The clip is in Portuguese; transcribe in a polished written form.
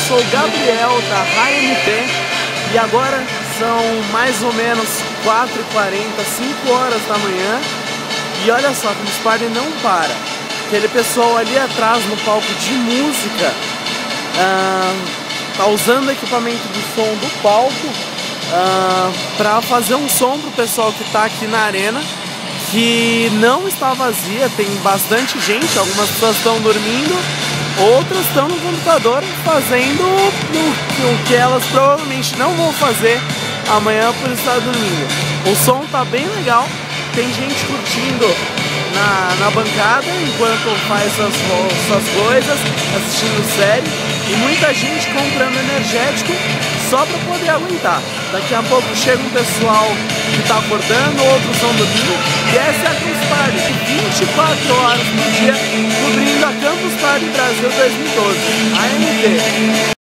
sou o Gabriel da HMT e agora são mais ou menos 4h40, 5 horas da manhã e olha só, como o Party não para. Aquele pessoal ali atrás no palco de música tá usando equipamento de som do palco para fazer um som pro pessoal que tá aqui na arena, que não está vazia, tem bastante gente, algumas pessoas estão dormindo, outras estão no computador fazendo o que elas provavelmente não vão fazer amanhã por estar dormindo. O som tá bem legal, tem gente curtindo na bancada enquanto faz suas coisas, assistindo série, e muita gente comprando energético só para poder aguentar. Daqui a pouco chega um pessoal que está acordando, outros estão dormindo, e essa é a Campus Party, 24 horas por dia, cobrindo a Campus Party Brasil 2012, AMT.